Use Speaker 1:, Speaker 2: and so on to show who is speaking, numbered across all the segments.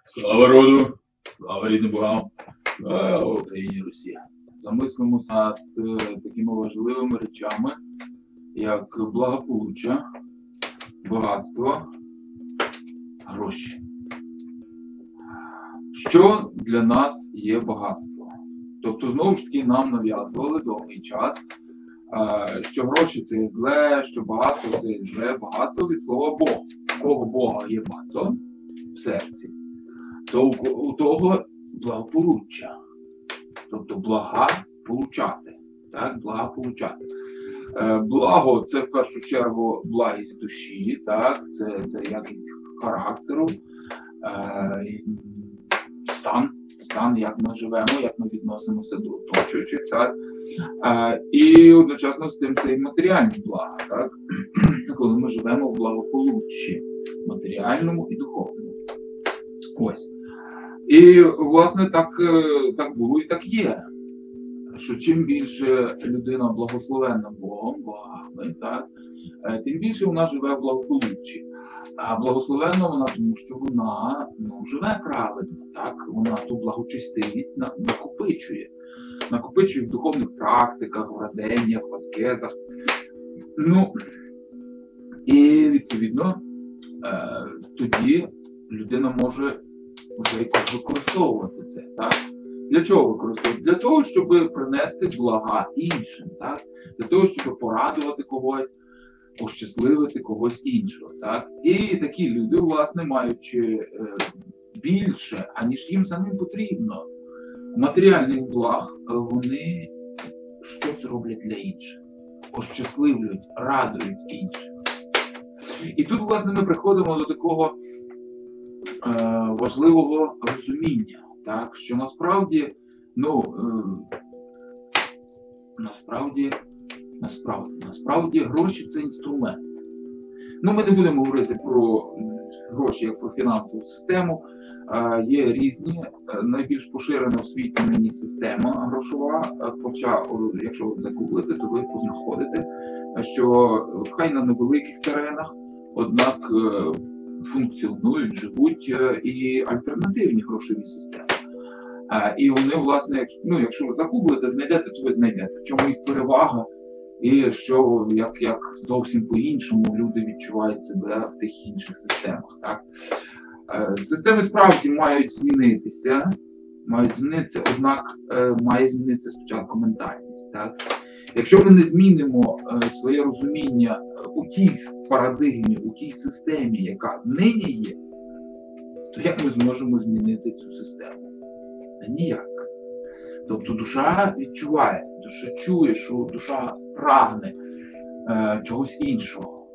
Speaker 1: Слава роду, слава рідним богам, слава Україні Русі. Замислимося над такими важливими речами, як благополуччя, багатство, гроші. Що для нас є багатство? Тобто, знову ж таки, нам нав'язували довгий час, що гроші це є зле, що багатство це є зле. Багатство від слова Бог. У кого Бога є багато в серці, то у того благополуччя. Тобто блага получати. Так, блага получати. Благо це в першу чергу благість душі, так, це якість характеру, стан, як ми живемо, як ми відносимося до оточуючих, так. І одночасно з тим це і матеріальні блага, так, коли ми живемо в благополуччі матеріальному і духовному. Ось. І, власне, так було і так є. Що чим більше людина благословенна Богом, богами, так, тим більше вона живе в благополуччі. А благословенна вона, тому що вона живе правильно, так, вона ту благочестивість накопичує. Накопичує в духовних практиках, в раденнях, в аскезах. І, відповідно, тоді людина може вже якось використовувати це, так? Для чого використовувати? Для того, щоб принести блага іншим, так? Для того, щоб порадувати когось, ощасливити когось іншого, так? І такі люди, власне, маючи більше, аніж їм самим потрібно, матеріальних благ, вони щось роблять для інших, ощасливлюють, радують інших. І тут, власне, ми приходимо до такого важливого розуміння, так, що насправді, насправді гроші це інструмент. Ми не будемо говорити про гроші як про фінансову систему. Є різні, найбільш поширена в світі нині система грошова, хоча, якщо ви загуглите, то ви познаходите, що хай на невеликих теренах, однак функціонують, живуть і альтернативні грошові системи. І вони, власне, якщо ви загуглите, знайдете, то ви знайдете, в чому їх перевага і що, як зовсім по-іншому люди відчувають себе в тих інших системах. Так? Системи справді мають змінитися, однак має змінитися спочатку ментальність. Так? Якщо ми не змінимо своє розуміння у тій парадигмі, у тій системі, яка нині є, то як ми зможемо змінити цю систему? Ніяк. Тобто душа відчуває, душа чує, що душа прагне чогось іншого.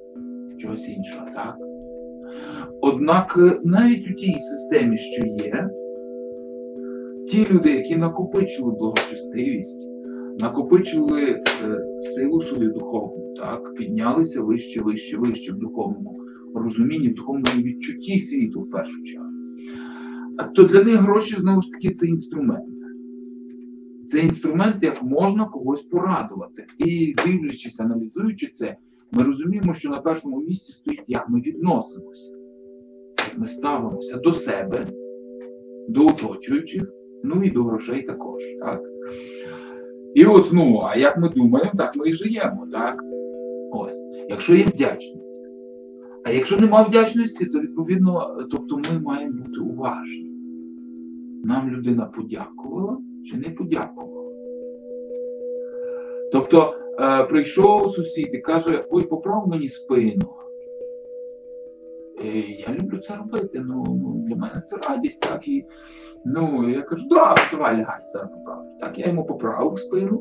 Speaker 1: Так? Однак навіть у тій системі, що є, ті люди, які накопичили благочестивість, накопичили силу свою духовну, так, піднялися вище в духовному розумінні, в духовному відчутті світу в першу чергу. То для них гроші, знову ж таки, це інструмент. Це інструмент, як можна когось порадувати. І дивлячись, аналізуючи це, ми розуміємо, що на першому місці стоїть, як ми відносимося. Як ми ставимося до себе, до оточуючих, і до грошей також. Так? І от, а як ми думаємо, так ми і живемо, так? Ось. Якщо є вдячність. А якщо нема вдячності, то, відповідно, ми маємо бути уважні. Нам людина подякувала чи не подякувала. Тобто, прийшов сусід і каже, ой, поправ мені спину. Я люблю це робити, для мене це радість, так, і, я кажу, давай лягай, зараз поправлю. Так, я йому поправив спину,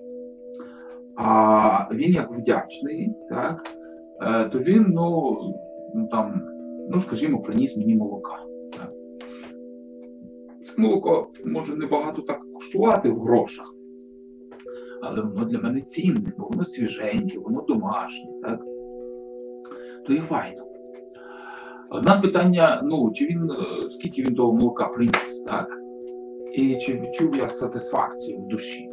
Speaker 1: а він як вдячний, так, то він, скажімо, приніс мені молока. Так. Це молоко може небагато так коштувати в грошах, але воно для мене цінне, бо воно свіженьке, воно домашнє, так, то є файно. Однак питання, скільки він того молока приніс, так? І чи відчув я сатисфакцію в душі?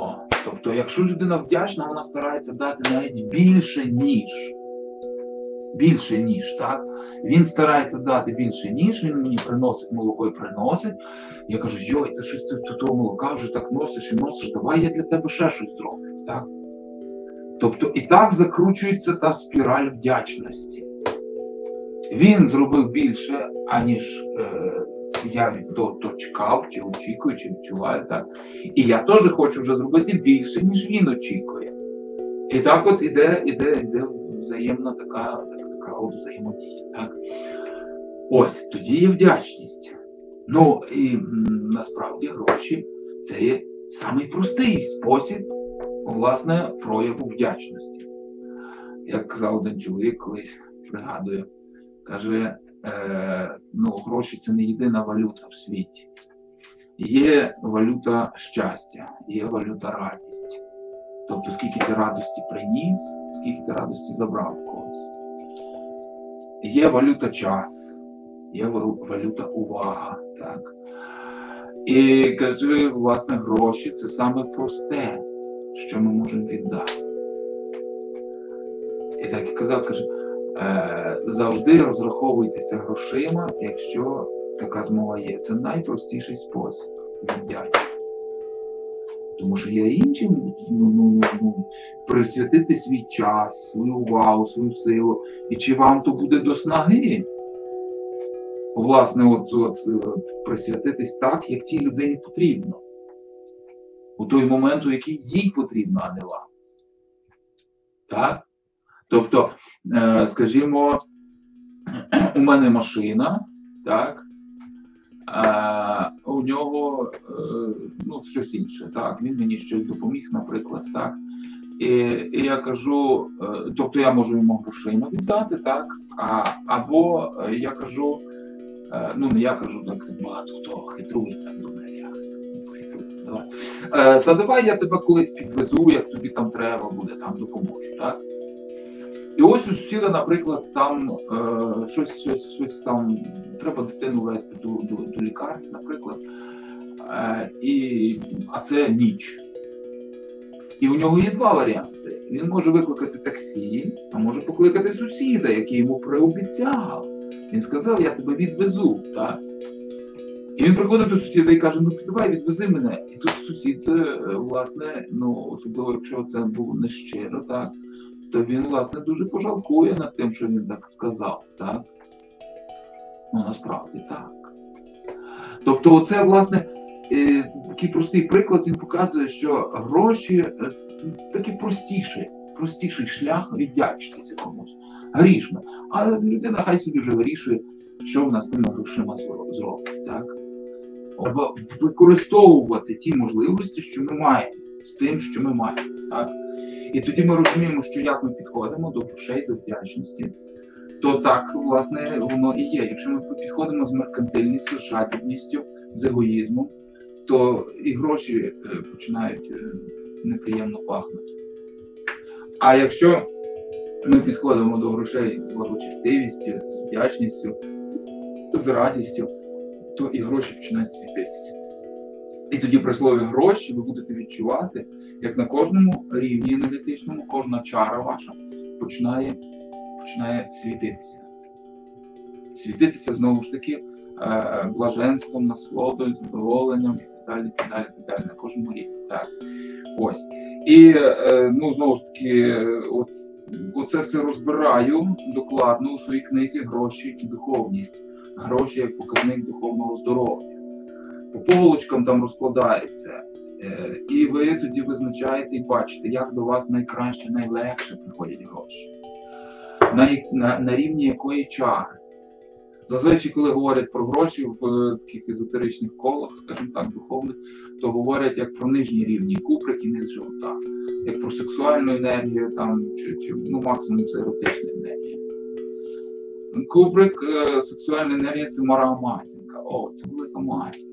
Speaker 1: Тобто, якщо людина вдячна, вона старається дати навіть більше, ніж більше ніж, так? Він старається дати більше ніж, він мені приносить молоко і приносить. Я кажу, йой, ти щось ти того молока вже так носиш і носиш, давай я для тебе ще щось зроблю, так? Тобто і так закручується та спіраль вдячності. Він зробив більше, аніж я від того чекав, чи очікую, чи відчуваю, так? І я теж хочу вже зробити більше, ніж він очікує. І так от іде взаємна така от взаємодія, так? Ось, тоді є вдячність. Ну, і насправді гроші – це є самий простий спосіб, власне, прояву вдячності. Як казав один чоловік, колись пригадую, каже, гроші – це не єдина валюта в світі. Є валюта щастя, є валюта радість. Тобто, скільки ти радості приніс, скільки ти радості забрав в когось. Є валюта час, є валюта увага, так. І, каже, власне, гроші – це саме просте, що ми можемо віддати. І так і казав, каже, завжди розраховуйтеся грошима, якщо така змога є. Це найпростіший спосіб віддячити. Тому що є інші, присвятити свій час, свою увагу, свою силу. І чи вам то буде до снаги? Власне, от присвятитись так, як тій людині потрібно. У той момент, у який їй потрібно, а не вам. Так? Тобто, скажімо, у мене машина, так? У нього щось інше, так, він мені щось допоміг, наприклад, так. І я кажу, тобто я можу йому грошима віддати, так, або я кажу, не я кажу, так багато хто хитрує, так думає, я схитрую, давай. Та давай я тебе колись підвезу, як тобі там треба буде, там допоможу, так. І ось у сусіда, наприклад, там щось там, треба дитину вести до лікарні, наприклад, а це ніч. І у нього є два варіанти. Він може викликати таксі, а може покликати сусіда, який йому приобіцяв. Він сказав, я тебе відвезу, так? І він приходить до сусіда і каже, ти давай відвези мене. І тут сусід, власне, особливо якщо це було нещиро, так? То він, власне, дуже пожалкує над тим, що він так сказав, так? Насправді так. Тобто оце, власне, такий простий приклад, він показує, що гроші такий простіший шлях віддячитися комусь. Грішми. А людина хай собі вже вирішує, що вона з тими грошима зробить, так? Використовувати ті можливості, що ми маємо, з тим, що ми маємо, так? І тоді ми розуміємо, що як ми підходимо до грошей, до вдячності, то так, власне, воно і є. Якщо ми підходимо з меркантильністю, з жадібністю, з егоїзмом, то і гроші починають неприємно пахнути. А якщо ми підходимо до грошей з благочестивістю, з вдячністю, з радістю, то і гроші починають світитися. І тоді при слові гроші ви будете відчувати, як на кожному рівні енергетичному, кожна чара ваша починає світитися. Світитися, знову ж таки, блаженством, насолодою, задоволенням і так далі, на кожному рівні. Так. Ось. І, знову ж таки, оце все розбираю докладно у своїй книзі «Гроші і духовність». Гроші як показник духовного здоров'я. По полочкам там розкладається. І ви тоді визначаєте і бачите, як до вас найкраще, найлегше приходять гроші. На рівні якої чари. Зазвичай, коли говорять про гроші в таких езотеричних колах, скажімо так, духовних, то говорять як про нижні рівні, куприк і низ живота. Як про сексуальну енергію, там, чи максимум це еротична енергія. Куприк, сексуальна енергія – це мара матінка. Це велика матінка.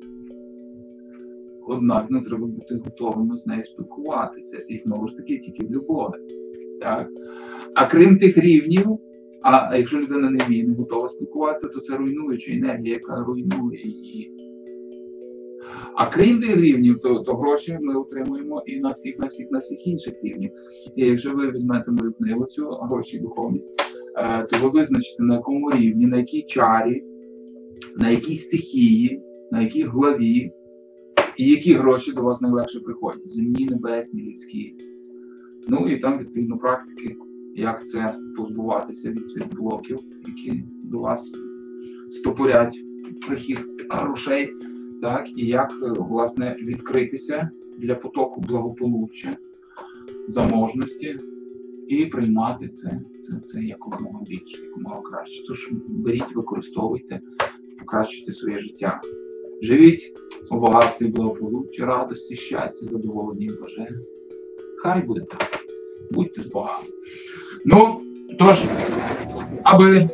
Speaker 1: Однак не треба бути готовими з нею спілкуватися. І знову ж таки, тільки в любові. Так? А крім тих рівнів, а якщо людина не вміє, не готова спілкуватися, то це руйнуюча енергія, яка руйнує її. А крім тих рівнів, то гроші ми отримуємо і на всіх інших рівнях. І якщо ви візьмете мою книгу цю «Гроші і духовність», то ви визначите, на якому рівні, на якій чарі, на якій стихії, на якій главі, і які гроші до вас найлегше приходять. Земні, небесні, людські. Ну і там, відповідно, практики, як це позбуватися від блоків, які до вас стопорять прихід грошей, так, і як, власне, відкритися для потоку благополуччя, заможності і приймати це якомога більше, якомога краще. Тож беріть, використовуйте, покращуйте своє життя. Живіть у багатстві, благополуччі, радості, щастя, задоволення і блаженства. Хай буде так. Будьте з Богом. Ну, тож, аби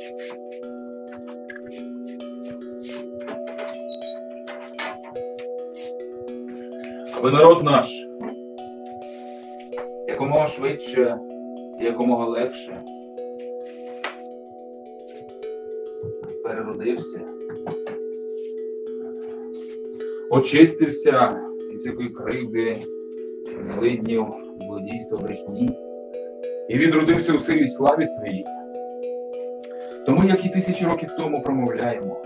Speaker 1: народ наш якомога швидше, якомога легше переродився, очистився із якої кривди, злиднів, злодійства, брехні і відродився у силі й славі своїй. Тому, як і 1000 років тому промовляємо: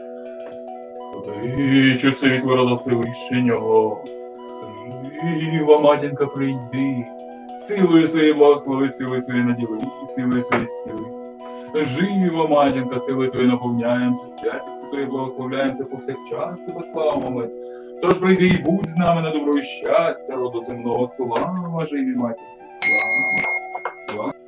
Speaker 1: «Кличе світло Всевишнього, жива матінка прийди, силою своєї благослови, силою своєї наділи, силою своєї зціли. Жива матінка, силою твоєю наповняємося, святістю твоєю благословляємося повсякчас тебе славами. Тож прийди і будь з нами на добро і щастя, роду земного, слава живій матінці, слава, слава».